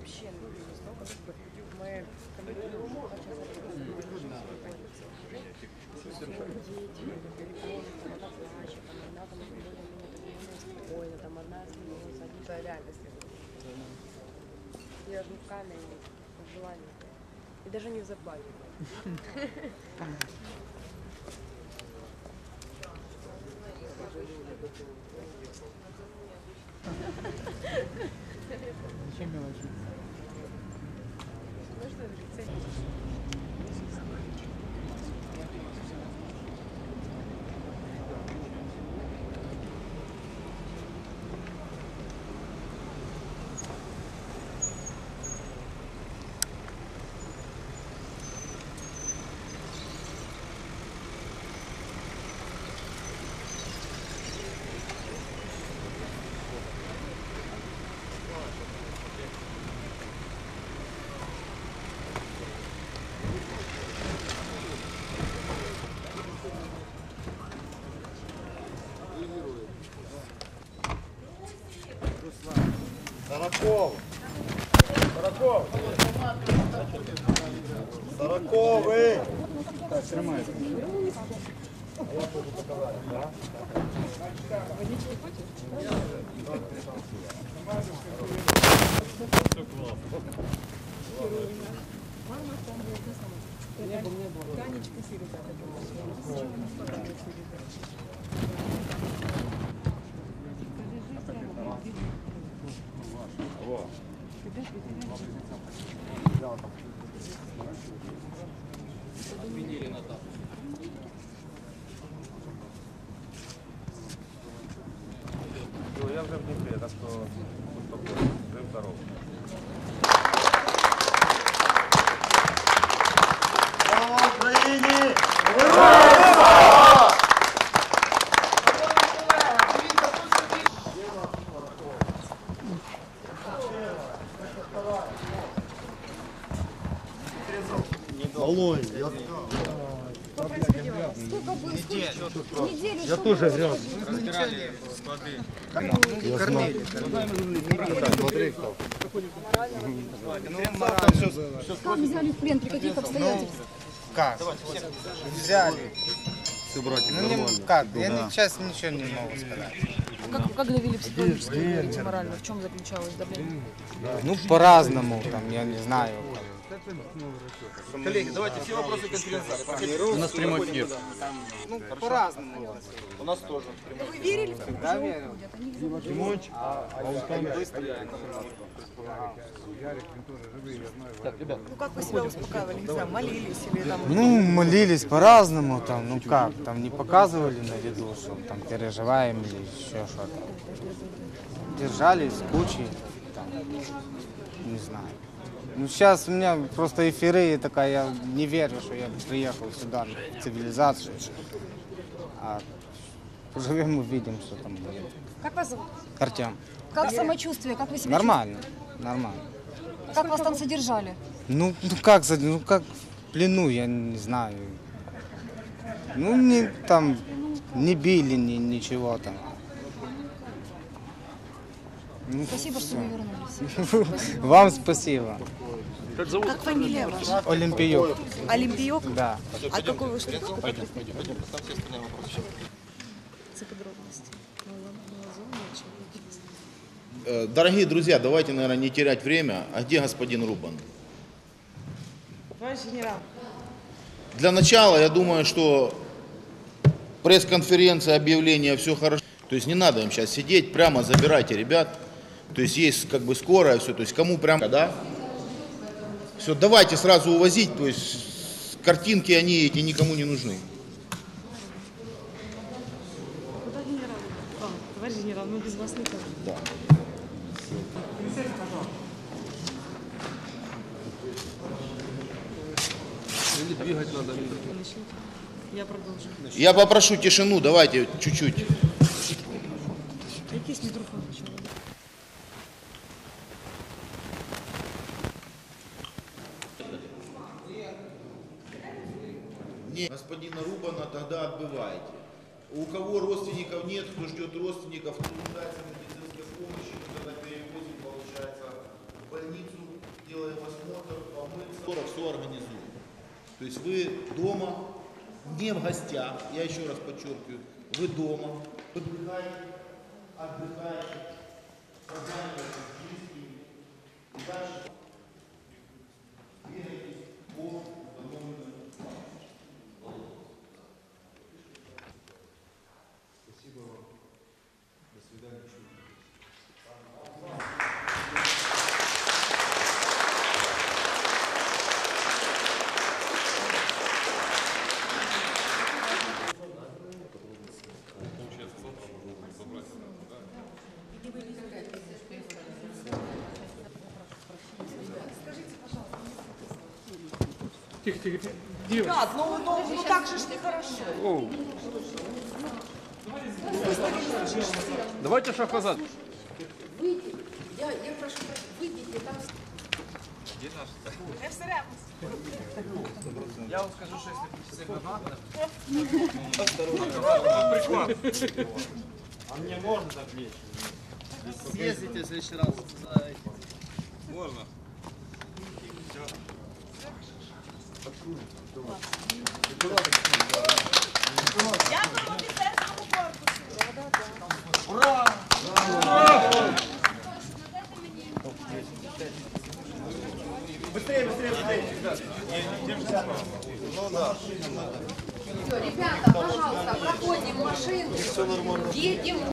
вообще настолько, как бы, мы спокойно, там одна смеется, это реально смеется. Я руками и желание. И даже не в забаве. Зачем мелочи? Ну что, цель. Сороков! Сороковый! Так, тримай. Водички хочешь? Танечка Сириза. Отменили на так. Я вже в Дніпрі, так що спокійно, жив-здоров. Слава Україні! Волонь, я тоже грязь. Разбирали склады. Смотри, Как взяли в плен, при каких обстоятельствах? Как? Взяли. все, братик, Ну, как? Я сейчас ничего не могу сказать. Как давили психологически, говорите, морально? В чем заключалось давление? Ну, по-разному, там, я не знаю. Коллеги, давайте все вопросы конференции. У нас прямой эфир. Ну, по-разному. У нас тоже. Вы верили в то, Да, верил. Ну как вы себя успокаивали? Не знаю, молились или там... Ну, молились по-разному, там, ну как, там не показывали на виду, что там переживаем или еще что-то. Держались кучей, там, не знаю. Ну, сейчас у меня просто эйфория такая, я не верю, что я приехал сюда, в цивилизацию. А поживем, увидим, что там будет. Как вас зовут? Артем. Как самочувствие? Как вы себя Нормально, нормально. чувствуете? Как вас там содержали? Ну как, ну как в плену, я не знаю. Ну не там не били, ничего там. Ну, Спасибо, что вы вернулись. вам спасибо. Как фамилия ваша? Олимпиюк. Олимпиок? Да. А какой вы что? Пойдем, там все остальные вопросы. Це подробности. Дорогие друзья, давайте, наверное, не терять время. А где господин Рубан? Товарищ генерал. Для начала, я думаю, что пресс-конференция, объявление, все хорошо. То есть не надо им сейчас сидеть, прямо забирайте ребят. То есть есть как бы скорая, все. То есть кому прямо, да? Все, давайте сразу увозить. То есть картинки они эти никому не нужны. Куда генерал? Товарищ генерал, мы без вас никак. Да. Или двигать надо. Начните. Я продолжу. Я попрошу тишину, давайте чуть-чуть. Якийсь мікрофон почав. Нет, господина Рубана тогда отбывайте. У кого родственников нет, кто ждет родственников, кто нуждается в медицинской помощи, мы тогда перевозим, получается, в больницу. организуем. То есть вы дома, не в гостях, я еще раз подчеркиваю, вы дома, отдыхаете, созваниваетесь с близкими, и дальше двигаетесь по установленному плану. Спасибо вам. До свидания. Тихо, тихо, тихо. Ребят, ну так же ж нехорошо. Давайте шаг назад. Выйдите. Я прошу, выйдите, там... Я вам скажу, что если сильно надо, А мне можно так лечь? съездите в следующий раз. Можно. Дякую офіцерському корпусу. Ребята, пожалуйста, проходим машину. Едем.